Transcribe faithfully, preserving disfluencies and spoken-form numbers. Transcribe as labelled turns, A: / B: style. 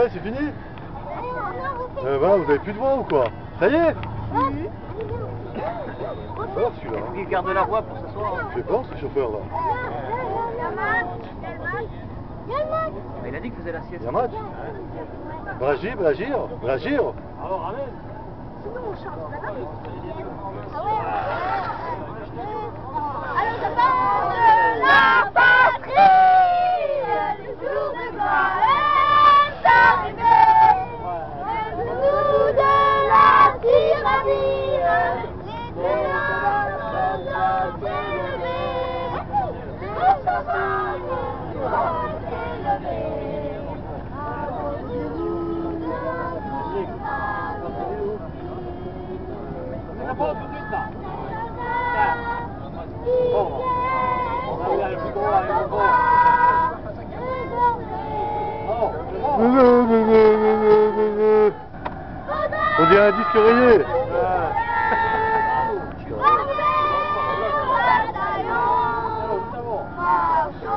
A: Ouais, c'est fini. Euh, voilà, vous avez plus de voix ou quoi? Ça y est. Alors celui-là.
B: Il garde la voix pour s'asseoir.
A: Il fait peur ce chauffeur là.
B: Il a dit qu'il faisait la sieste.
A: Il y a match. Bragir, Bragir, Bragir.
B: Alors ramène.
C: Sinon on chante, d'accord? Ah ouais. Alors je parle de la patrie. Le jour de gloire est arrivé. Le jour de la tyrannie. De la chose élevée. Le cheval doit s'élever. Avant nous de
B: C'est la pause tout de suite là.
C: Bon,
B: on va aller le plus gros, aller le plus gros.
A: On dirait un disque rayé.
C: Marchons